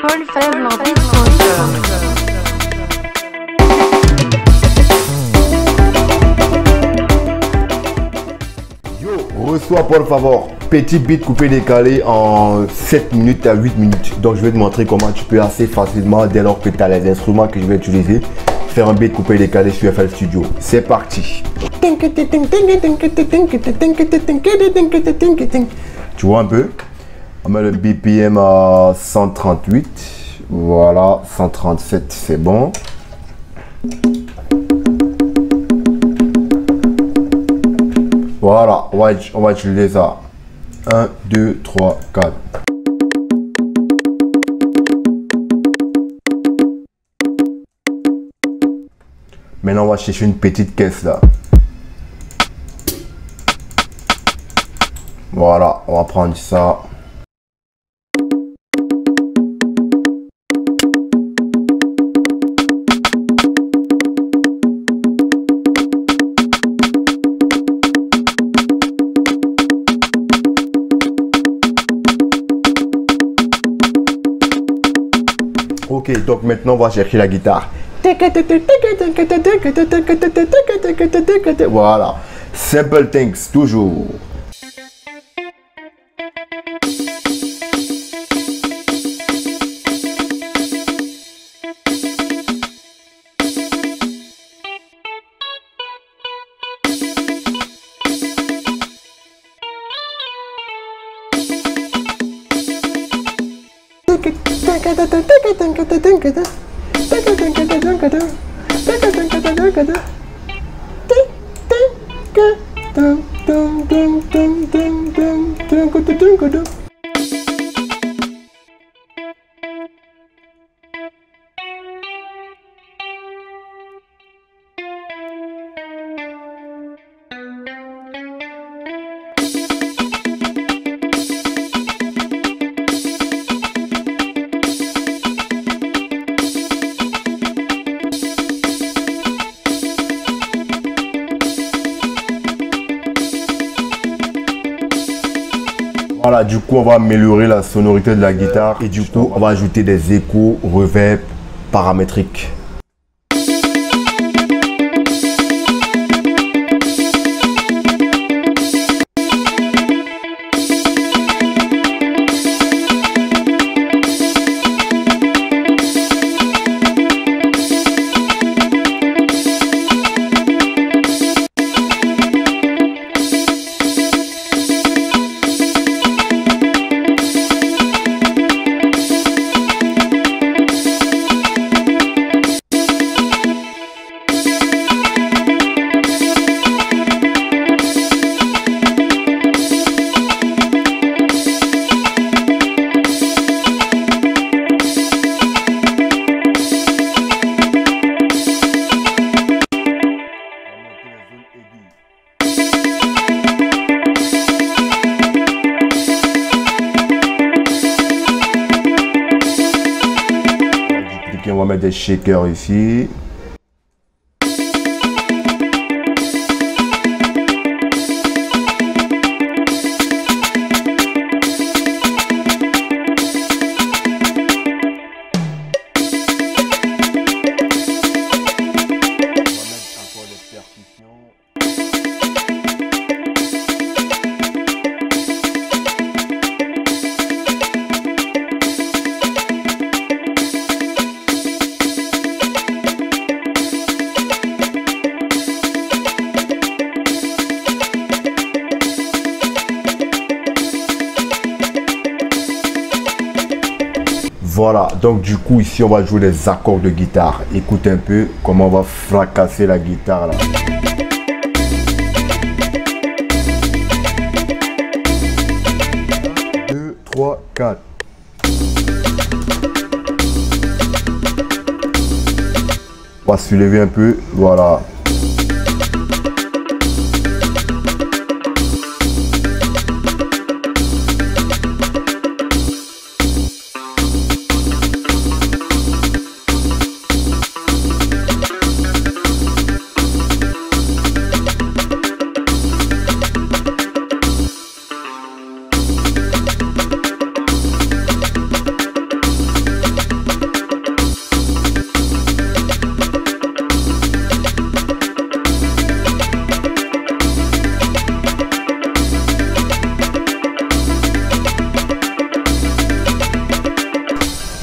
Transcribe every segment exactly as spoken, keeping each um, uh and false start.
Paul Faible en beatmaker. Reçois Paul Favor, petit beat coupé décalé en sept minutes à huit minutes. Donc je vais te montrer comment tu peux assez facilement, dès lors que tu as les instruments que je vais utiliser, faire un beat coupé décalé sur F L Studio. C'est parti. Tu vois un peu? On met le B P M à cent trente-huit. Voilà, cent trente-sept, c'est bon. Voilà, on va, on va utiliser ça. un, deux, trois, quatre. Maintenant, on va chercher une petite caisse là. Voilà, on va prendre ça. Ok, donc maintenant on va chercher la guitare. Voilà, Simple Things, toujours. Voilà, du coup, on va améliorer la sonorité de la guitare et du coup, on va ajouter des échos, reverb paramétriques. On va mettre des shakers ici. Voilà, donc du coup ici on va jouer les accords de guitare. Écoute un peu comment on va fracasser la guitare là. deux, trois, quatre. On va soulever un peu, voilà.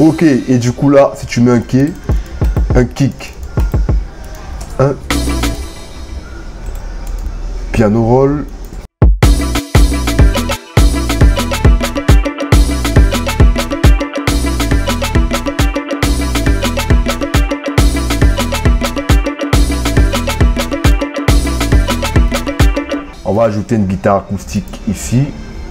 Ok, et du coup là, si tu mets un kick, un kick, un piano roll. On va ajouter une guitare acoustique ici.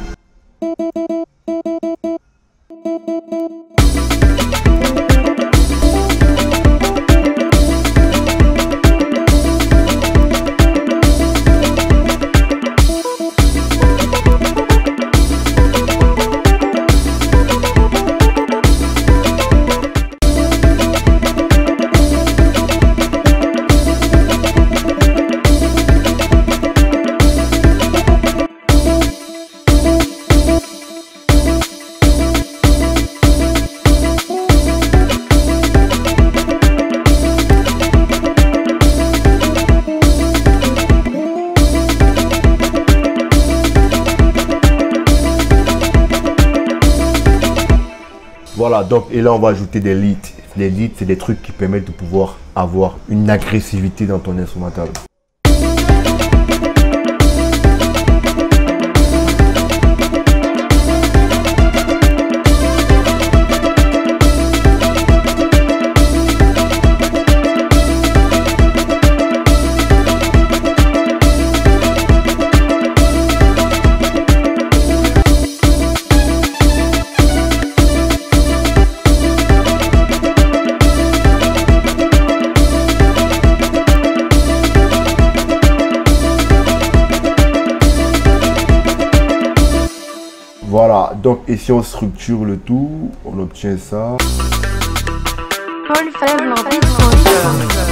Voilà, donc et là on va ajouter des leads. Les leads, c'est des trucs qui permettent de pouvoir avoir une agressivité dans ton instrumental. Voilà, donc et si on structure le tout, on obtient ça. Paul Faible en beat.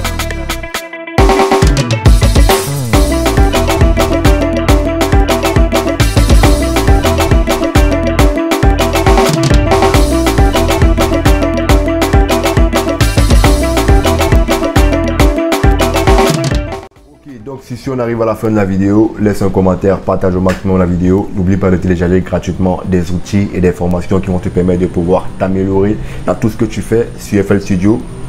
Donc si, si on arrive à la fin de la vidéo, laisse un commentaire, partage au maximum la vidéo. N'oublie pas de télécharger gratuitement des outils et des formations qui vont te permettre de pouvoir t'améliorer dans tout ce que tu fais sur F L Studio.